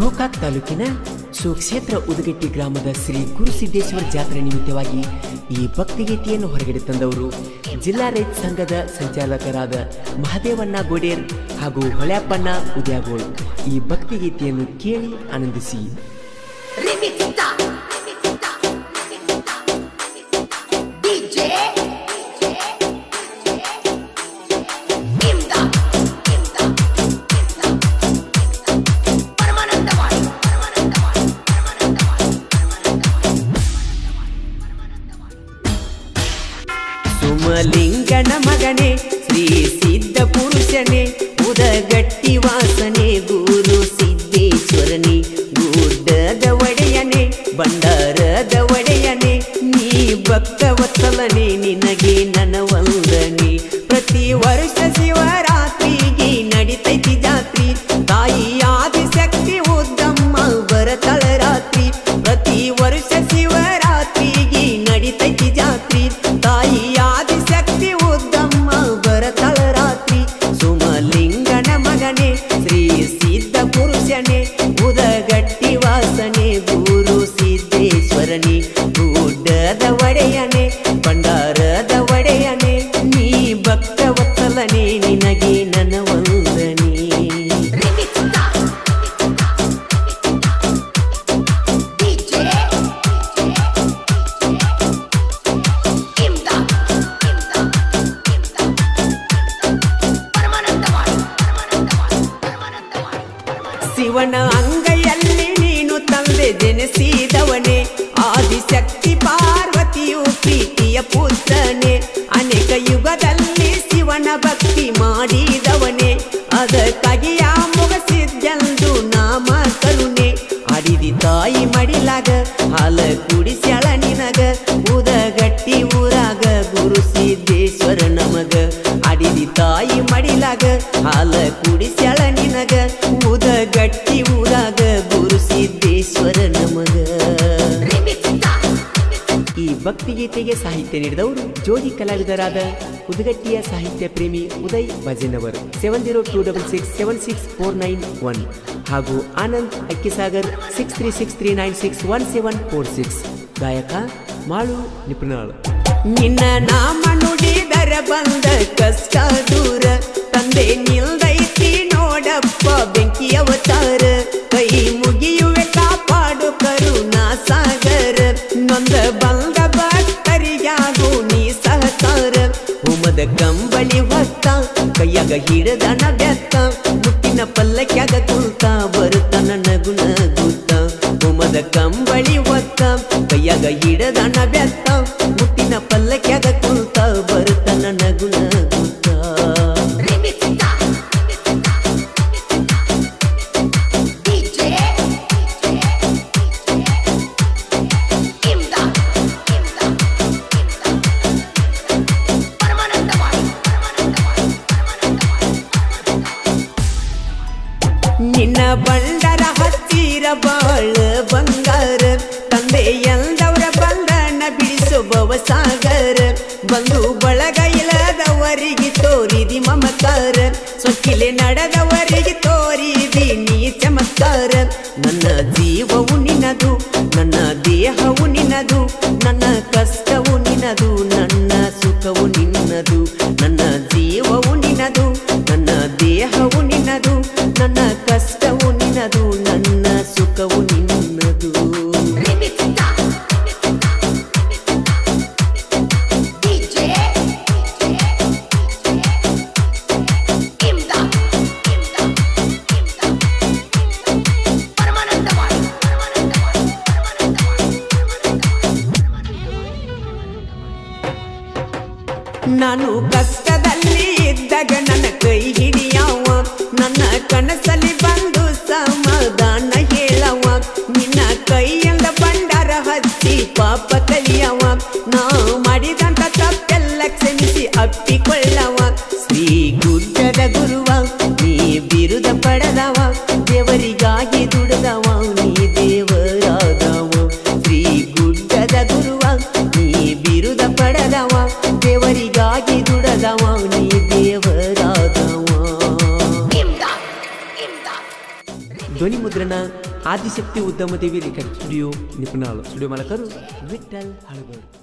ಗೋಕಾಕ್ ತಾಲೂಕಿನ ಸುಕ್ಷೇತ್ರ ಉದಗಟ್ಟಿ ಗ್ರಾಮದ ಶ್ರೀ ಗುರುಸಿದ್ದೇಶ್ವರ ಜಾತ್ರೆ ನಿಮಿತ್ತವಾಗಿ ಈ ಭಕ್ತಿಗೀತೆಯನ್ನು ಹೊರಗಡೆ ತಂದವರು ಜಿಲ್ಲಾ ರೈತ ಸಂಘದ ಸಂಚಾಲಕರಾದ ಮಹದೇವಣ್ಣ ಗೋಡೇರ್ ಹಾಗೂ ಹೊಳ್ಯಾಪ್ಪಣ್ಣ ಉದ್ಯಾಗೋಳ್. ಈ ಭಕ್ತಿಗೀತೆಯನ್ನು ಕೇಳಿ ಆನಂದಿಸಿ. ಸುಮಲಿಂಗನ ಮಗನೇ ಶ್ರೀ ಸಿದ್ಧ ಪುರುಷನೇ ಉದಗಟ್ಟಿ ವಾಸನೆ ಗುರು ಸಿದ್ದೇಶ್ವರನೇ ಗುಡ್ಡದ ಒಡೆಯನೇ ಬಂಡಾರದ ಒಡೆಯನೇ ನೀ ಭಕ್ತವತ್ಸಲನೇ ನಿನಗೆ ನನ್ನ ವಂದನೆ. ಪ್ರತಿ ವರ್ಷ ಶಿವರಾತ್ರಿಗೆ ನಡಿತೈತಿ ಜಾತ್ರಿ ತಾಯಿ ಆದಿಶಕ್ತಿ ಉದ್ದಮ್ಮ ಬರತಳ ರಾತ್ರಿ. ಪ್ರತಿ ವರ್ಷ ಶಿವರಾತ್ರಿಗೆ ನಡಿತೈತಿ ಜಾತ್ರಿ ತಾಯಿ ಆದಿಶಕ್ತಿ ಉದ್ದಮ್ಮ ಬರತಳ ರಾತ್ರಿ. ಸುಮಲಿಂಗನ ಮಗನೇ ಶ್ರೀ ಸಿದ್ಧ ಪುರುಷನೇ ಉದಗಟ್ಟಿ ವಾಸನೆ ಗುರು ಸಿದ್ದೇಶ್ವರನೇ ಗುಡ್ಡದ ಒಡೆಯನೇ ಬಂಡಾರದ ಒಡೆಯನೇ ನೀ ಭಕ್ತವತ್ಸಲನೇ ನಿನಗೆ ನನ್ನ ವಂದನೆ. ಶಿವನ ಅಂಗೈಯಲ್ಲಿ ನೀನು ತಂದೆ ಜನಿಸಿದವನೇ ಆದಿಶಕ್ತಿ ಪಾರ್ವತಿಯು ಪ್ರೀತಿಯ ಪುತ್ರನೇ. ಅನೇಕ ಯುಗದಲ್ಲಿ ಶಿವನ ಭಕ್ತಿ ಮಾಡಿದವನೇ ಅದಕ್ಕಾಗಿ ಆ ಮುಗಸಿದ್ದೆಂದು ನಾಮ ಕರುಣೆ. ಅಡಿದಿ ತಾಯಿ ಮಡಿಲಾಗ ಹಾಲ ಕುಡಿಸ್ಯಾಳ ನಿನಗ ಉದಗಟ್ಟಿ ಊರಾಗ ಗುರು ಸಿದ್ದೇಶ್ವರ ನಮಗ. ಅಡಿದಿ ತಾಯಿ ಮಡಿಲಾಗ ಹಾಲ ಕುಡಿಸ್ಯಾಳ ನಿನಗ ಉದಗಟ್ಟಿ ಊರಾಗ ಗುರು ಸಿದ್ದೇಶ್ವರ ನಮಗ. ಈ ಭಕ್ತಿಗೀತೆಗೆ ಸಾಹಿತ್ಯ ನೀಡಿದವರು ಜೋಡಿ ಕಲಾವಿದರಾದ ಉದಗಟ್ಟಿಯ ಸಾಹಿತ್ಯ ಪ್ರೇಮಿ ಉದಯ್ ಭಜನವರ್ 7026676491 ಹಾಗೂ ಆನಂದ್ ಅಕ್ಕಿಸಾಗರ್ 6363961746. ಗಾಯಕ ಮಾಳು ನಿಪುಣಾಳ್. ನಿನ್ನ ನಾಮ ನುಡಿದರ ಬಂದ ಕಷ್ಟ ದೂರ ತಂದೆ ನಿಲ್ದೈತಿ ನೋಡಪ್ಪ ಬೆಂಕಿ ಅವತಾರ. ಕೈ ಮುಗಿಯುವೆ ಕಾಪಾಡು ಕರುಣಾ ಸಾಗರ ನೊಂದ ಬಂದ ಭಕ್ತರಿಗಾಗು ನೀ ಸಹಕಾರ. ಹೋಮದ ಕಂಬಳಿ ಹೊತ್ತ ಕೈಯಾಗ ಹಿಡದನ ಬೆತ್ತ ಮುಟ್ಟಿನ ಪಲ್ಲಕ್ಯಾಗ ಕುಂತ ಬರುತ್ತನ ನಗು ನಗುತ್ತ. ಹೋಮದ ಕಂಬಳಿ ಹೊತ್ತ ಕೈಯಾಗ ಹಿಡದನ ಬೆತ್ತ ಮುಟ್ಟಿನ ಪಲ್ಲಕ್ಯಾಗ ಕುಂತ ಬರುತ್ತನ ನಗು ನಗುತ್ತ. ನಿನ್ನ ಬಂಡರ ಹಚ್ಚಿರ ಬಾಳ ಬಂಗಾರ ತಂದೆ ಎಂದವರ ಬಂಧನ ಬಿಡಿಸೋ ಭವಸಾಗರ. ಬಂದು ಬಳಗ ಇಲ್ಲದವರಿಗೆ ತೋರಿದಿ ಮಮಕಾರ ಸೊಕ್ಕಿಲೆ ನಡೆದವರಿಗೆ ತೋರಿದಿ ನೀ ಚಮತ್ಕಾರ. ನನ್ನ ಜೀವವು ನಿನದು ನನ್ನ ದೇಹವು ನಿನದು ನನ್ನ ಕಷ್ಟವು ನಿನದು ನನ್ನ ಸುಖವು ನಿನ್ನದು. ನನ್ನ ಜೀವವು ನಿನದು ನನ್ನ ದೇಹವು ನಿನದು ನನ್ನ ಕಷ್ಟವು ನಿನದು ನನ್ನ ಸುಖವು ನಿನ್ನದು. ನಾನು ಕಷ್ಟದಲ್ಲಿ ಇದ್ದಾಗ ನನ್ನ ಕೈ ಹಿಡಿಯವ ನನ್ನ ಕನಸಲ್ಲಿ ಬಂದು ಸಮಾಧಾನ ಹೇಳವ. ನಿನ್ನ ಕೈಯಿಂದ ಬಂಡಾರ ಹಚ್ಚಿ ಪಾಪ ಕಲಿಯವ ನಾ ಮಾಡಿದಂತ ತಪ್ಪೆಲ್ಲ ಕ್ಷಮಿಸಿ ಅಪ್ಪಿಕೊಳ್ಳವ. ಶ್ರೀ ಗುಡ್ಡದ ಗುರುವ ನೀ ಬಿರುದ ಪಡೆದವ ದೇವರಿಗಾಗಿ ದುಡಿದವ ನೀ ದೇವರಾದವ. ಶ್ರೀ ಗುಡ್ಡದ ಗುರುವ ನೀ ಬಿರುದ ಪಡೆದವ ದೇವರಿಗಾಗಿ ದುಡದವ ನೀ ದೇವರಾದವ. ಧ್ವನಿ ಮುದ್ರಣ ಆದಿಶಕ್ತಿ ಉದ್ಯಮದೇವಿ ರೆಕಾರ್ಡ್ ಸ್ಟುಡಿಯೋ ನಿಪುಣಾಳು. ಸ್ಟುಡಿಯೋ ಮಾಲಕರು ವಿಠಲ್ ಹಳಗೋಡು.